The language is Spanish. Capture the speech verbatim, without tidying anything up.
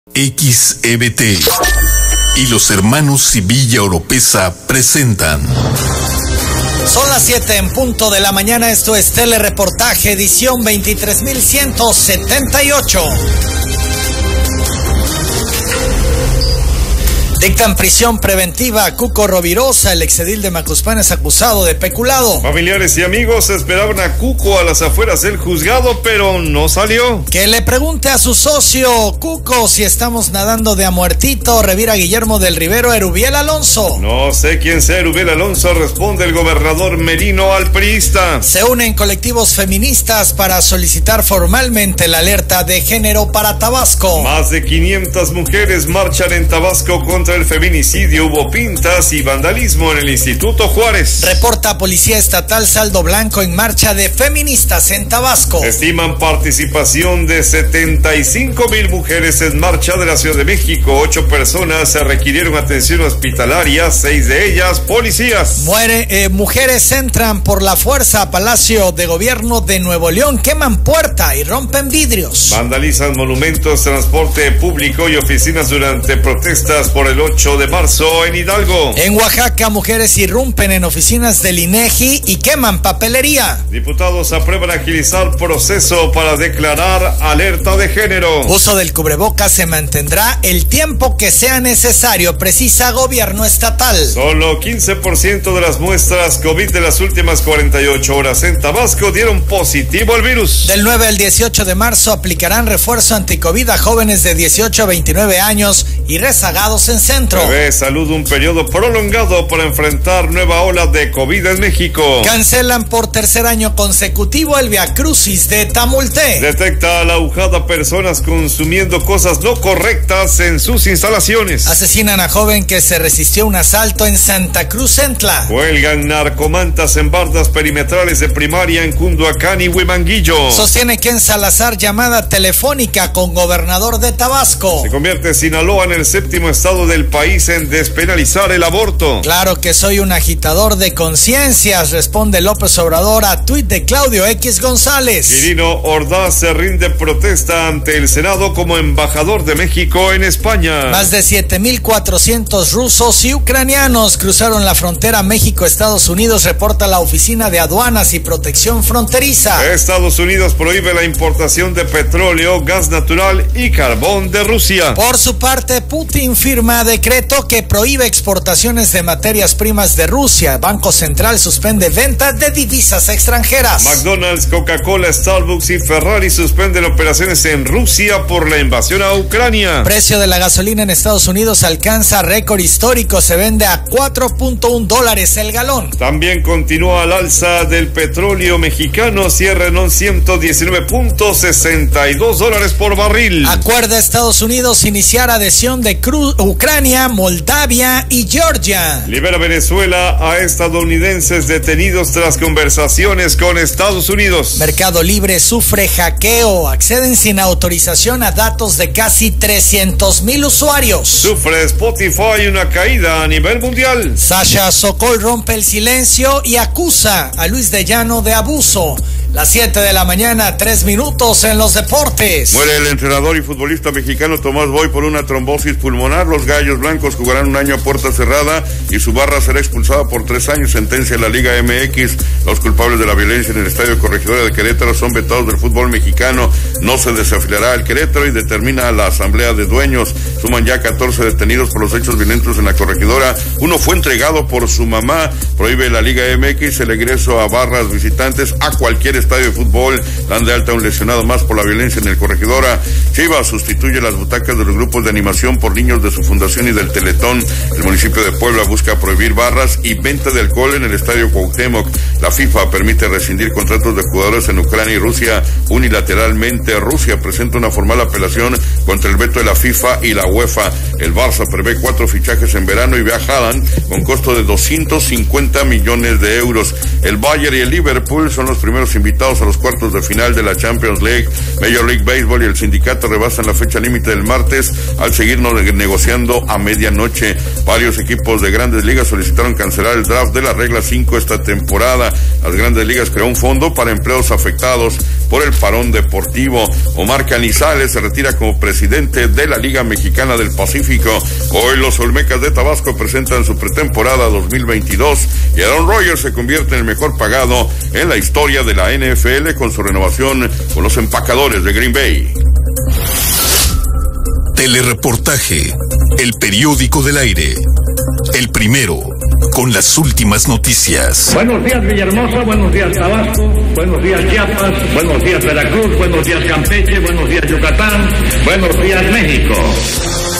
X E B T y los hermanos Sevilla Oropesa presentan. Son las siete en punto de la mañana, esto es Telereportaje, edición veintitrés mil ciento setenta y ocho. Dictan prisión preventiva a Cuco Rovirosa, el exedil de Macuspán es acusado de peculado. Familiares y amigos esperaban a Cuco a las afueras del juzgado, pero no salió. Que le pregunte a su socio Cuco si estamos nadando de a muertito, revira Guillermo del Rivero Erubiel Alonso. No sé quién sea Erubiel Alonso, responde el gobernador Merino al priista. Se unen colectivos feministas para solicitar formalmente la alerta de género para Tabasco. Más de quinientas mujeres marchan en Tabasco contra el feminicidio, hubo pintas y vandalismo en el Instituto Juárez. Reporta Policía Estatal saldo blanco en marcha de feministas en Tabasco. Estiman participación de setenta y cinco mil mujeres en marcha de la Ciudad de México. Ocho personas se requirieron atención hospitalaria, seis de ellas policías. Muere, eh, mujeres entran por la fuerza a Palacio de Gobierno de Nuevo León, queman puerta y rompen vidrios. Vandalizan monumentos, transporte público y oficinas durante protestas por el ocho de marzo en Hidalgo. En Oaxaca, mujeres irrumpen en oficinas del INEGI y queman papelería. Diputados aprueban agilizar proceso para declarar alerta de género. Uso del cubrebocas se mantendrá el tiempo que sea necesario, precisa gobierno estatal. Solo quince por ciento de las muestras COVID de las últimas cuarenta y ocho horas en Tabasco dieron positivo al virus. Del nueve al dieciocho de marzo aplicarán refuerzo anticovid a jóvenes de dieciocho a veintinueve años y rezagados en centro. Prevé Salud un periodo prolongado para enfrentar nueva ola de COVID en México. Cancelan por tercer año consecutivo el Viacrucis de Tamulté. Detecta a la ahujada personas consumiendo cosas no correctas en sus instalaciones. Asesinan a joven que se resistió a un asalto en Santa Cruz Centla. Huelgan narcomantas en bardas perimetrales de primaria en Cunduacán y Huimanguillo. Sostiene Ken Salazar llamada telefónica con gobernador de Tabasco. Se convierte Sinaloa en el séptimo estado del país en despenalizar el aborto. Claro que soy un agitador de conciencias, responde López Obrador a tuit de Claudio X González. Quirino Ordaz se rinde protesta ante el Senado como embajador de México en España. Más de siete mil cuatrocientos rusos y ucranianos cruzaron la frontera México-Estados Unidos, reporta la Oficina de Aduanas y Protección Fronteriza. Estados Unidos prohíbe la importación de petróleo, gas natural y carbón de Rusia. Por su parte, Putin firma decreto que prohíbe exportaciones de materias primas de Rusia. Banco Central suspende venta de divisas extranjeras. McDonald's, Coca-Cola, Starbucks y Ferrari suspenden operaciones en Rusia por la invasión a Ucrania. Precio de la gasolina en Estados Unidos alcanza récord histórico, se vende a cuatro punto uno dólares el galón. También continúa el alza del petróleo mexicano, cierra en ciento diecinueve punto sesenta y dos dólares por barril. Acuerda Estados Unidos iniciar adhesión de Cru- Ucrania, Moldavia y Georgia. Libera Venezuela a estadounidenses detenidos tras conversaciones con Estados Unidos. Mercado Libre sufre hackeo, acceden sin autorización a datos de casi trescientos mil usuarios. Sufre Spotify una caída a nivel mundial. Sasha Sokol rompe el silencio y acusa a Luis de Llano de abuso. Las siete de la mañana, tres minutos en los deportes. Muere el entrenador y futbolista mexicano Tomás Boy por una trombosis pulmonar. Los Gallos Blancos jugarán un año a puerta cerrada y su barra será expulsada por tres años. Sentencia de la Liga M X. Los culpables de la violencia en el Estadio Corregidora de Querétaro son vetados del fútbol mexicano. No se desafiliará al Querétaro y determina la asamblea de dueños. Suman ya catorce detenidos por los hechos violentos en la Corregidora. Uno fue entregado por su mamá. Prohíbe la Liga M X el ingreso a barras visitantes a cualquier estadio de fútbol. Dan de alta a un lesionado más por la violencia en el Corregidora. Chivas sustituye las butacas de los grupos de animación por niños de su fundación y del Teletón. El municipio de Puebla busca prohibir barras y venta de alcohol en el estadio Cuauhtémoc. La FIFA permite rescindir contratos de jugadores en Ucrania y Rusia unilateralmente. Rusia presenta una formal apelación contra el veto de la FIFA y la UEFA. El Barça prevé cuatro fichajes en verano y ve a Haaland con costo de doscientos cincuenta millones de euros. El Bayern y el Liverpool son los primeros invitados invitados a los cuartos de final de la Champions League. Major League Baseball y el sindicato rebasan la fecha límite del martes al seguir negociando a medianoche. Varios equipos de Grandes Ligas solicitaron cancelar el draft de la regla cinco esta temporada. Las Grandes Ligas creó un fondo para empleados afectados por el parón deportivo. Omar Canizales se retira como presidente de la Liga Mexicana del Pacífico. Hoy los Olmecas de Tabasco presentan su pretemporada dos mil veintidós y Aaron Rodgers se convierte en el mejor pagado en la historia de la N F L con su renovación con los Empacadores de Green Bay. Telereportaje, el periódico del aire, el primero con las últimas noticias. Buenos días Villahermosa, buenos días Tabasco, buenos días Chiapas, buenos días Veracruz, buenos días Campeche, buenos días Yucatán, buenos días México.